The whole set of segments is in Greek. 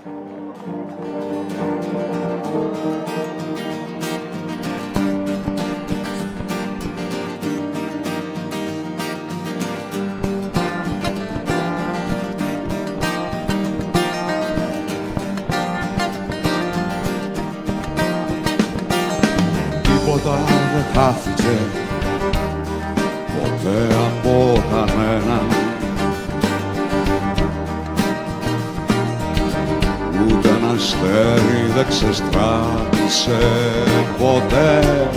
Τίποτα δεν χάθηκε ποτέ από κανέναν, ούτε ένα αστέρι δεν ξεστράτησε ποτέ.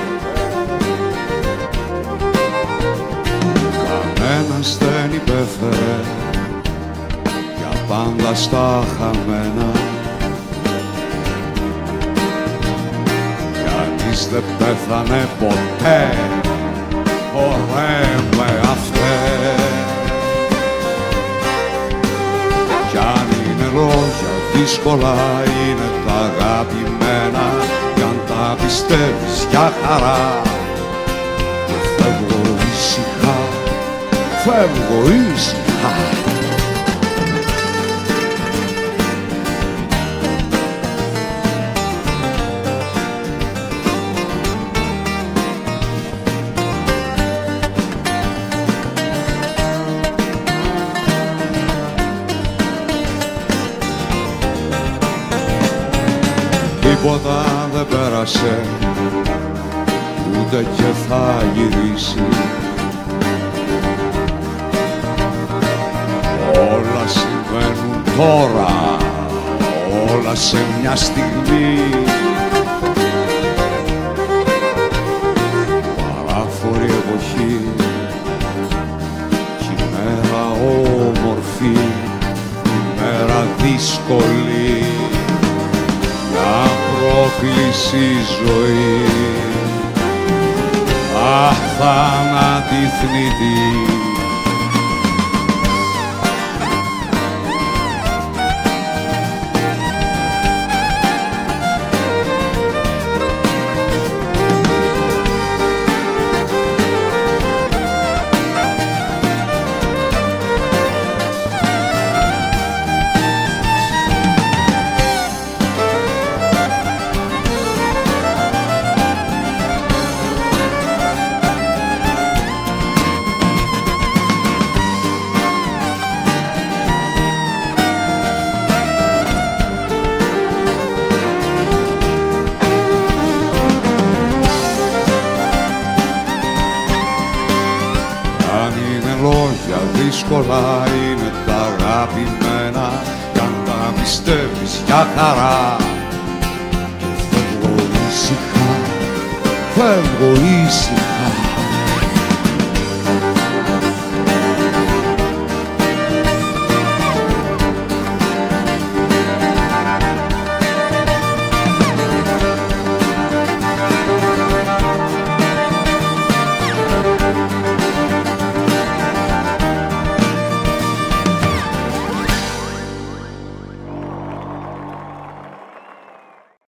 Κανένας δεν υπέφερε για πάντα στα χαμένα. Κανείς δεν πέθανε ποτέ, ωραία με αυτέ. Κι αν είναι λόγια δύσκολα, είναι τα αγαπημένα. Κι αν τα πιστεύεις για χαρά, φεύγω ήσυχα, φεύγω ήσυχα. Τίποτα δεν πέρασε, ούτε και θα γυρίσει. Όλα συμβαίνουν τώρα, όλα σε μια στιγμή. Παράφορη εποχή, κι η μέρα όμορφη, η μέρα δύσκολη. Πρόκληση ζωή, αθάνατη θνητή. Δύσκολα είναι τα αγαπημένα, κι αν τα πιστεύεις για χαρά, φεύγω ήσυχα, φεύγω ήσυχα.